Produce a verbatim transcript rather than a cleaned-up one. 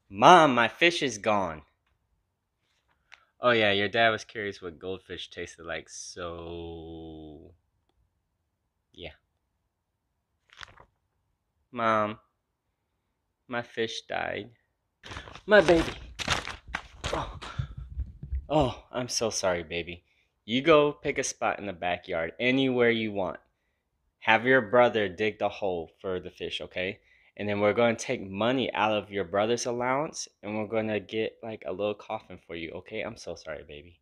Mom, my fish is gone. Oh yeah, your dad was curious what goldfish tasted like, so yeah. Mom, my fish died. My baby. Oh, oh, I'm so sorry, baby. You go pick a spot in the backyard, anywhere you want. Have your brother dig the hole for the fish, okay? And then we're going to take money out of your brother's allowance and we're going to get like a little coffin for you, okay? I'm so sorry, baby.